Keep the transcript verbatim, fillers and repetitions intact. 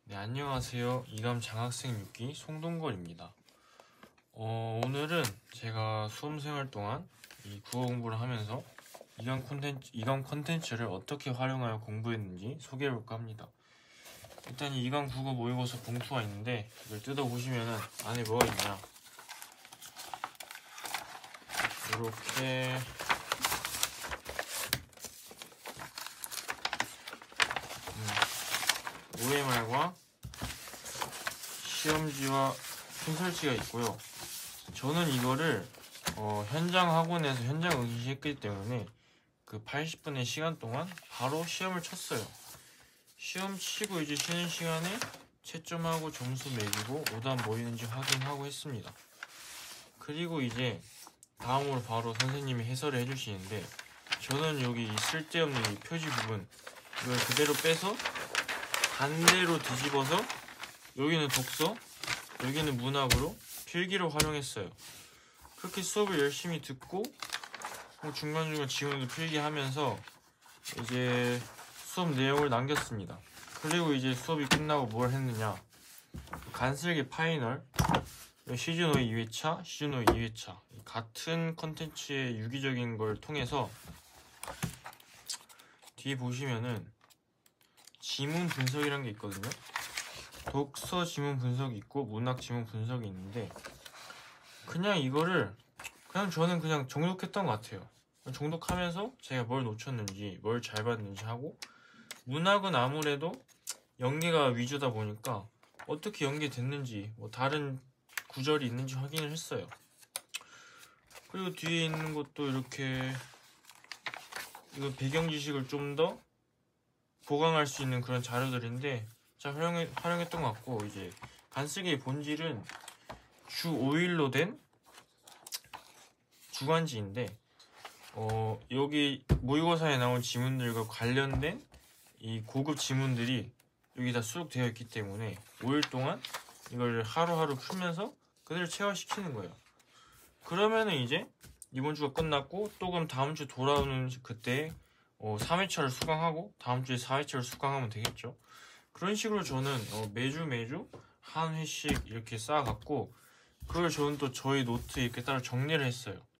네, 안녕하세요. 이감 장학생 육 기 송동걸입니다. 어, 오늘은 제가 수험생활 동안 이 국어 공부를 하면서 이감 콘텐츠, 이감 콘텐츠를 어떻게 활용하여 공부했는지 소개해볼까 합니다. 일단 이 이감 국어 모의고사 봉투가 있는데 이걸 뜯어보시면은 안에 뭐가 있냐. 이렇게 음, 오엠알과 시험지와 핀설지가 있고요. 저는 이거를 어, 현장 학원에서 현장 응시했기 때문에 그 팔십 분의 시간 동안 바로 시험을 쳤어요. 시험 치고 이제 쉬는 시간에 채점하고 점수 매기고 오답 뭐 있는지 확인하고 했습니다. 그리고 이제 다음으로 바로 선생님이 해설을 해주시는데, 저는 여기 이 쓸데없는 이 표지 부분 이걸 그대로 빼서 반대로 뒤집어서 여기는 독서, 여기는 문학으로 필기를 활용했어요. 그렇게 수업을 열심히 듣고 중간중간 지문도 필기하면서 이제 수업 내용을 남겼습니다. 그리고 이제 수업이 끝나고 뭘 했느냐, 간슬기 파이널 시즌오 이 회차, 시즌오 이 회차 같은 컨텐츠의 유기적인 걸 통해서 뒤에 보시면은 지문 분석이란 게 있거든요. 독서 지문 분석이 있고 문학 지문 분석이 있는데, 그냥 이거를 그냥 저는 그냥 정독했던 것 같아요. 정독하면서 제가 뭘 놓쳤는지 뭘 잘 봤는지 하고, 문학은 아무래도 연계가 위주다 보니까 어떻게 연계됐는지 뭐 다른 구절이 있는지 확인을 했어요. 그리고 뒤에 있는 것도 이렇게 이거 배경 지식을 좀 더 보강할 수 있는 그런 자료들인데 잘 활용해, 활용했던 것 같고, 이제 간쓰기의 본질은 주 오 일로 된 주간지인데 어, 여기 모의고사에 나온 지문들과 관련된 이 고급 지문들이 여기 다 수록되어 있기 때문에 오 일 동안 이걸 하루하루 풀면서 그대로 체화시키는 거예요. 그러면은 이제 이번 주가 끝났고 또 그럼 다음 주 돌아오는 그때 어, 삼 회차를 수강하고 다음 주에 사 회차를 수강하면 되겠죠. 그런 식으로 저는 어, 매주 매주 한 회씩 이렇게 쌓아갖고, 그걸 저는 또 저희 노트에 이렇게 따로 정리를 했어요.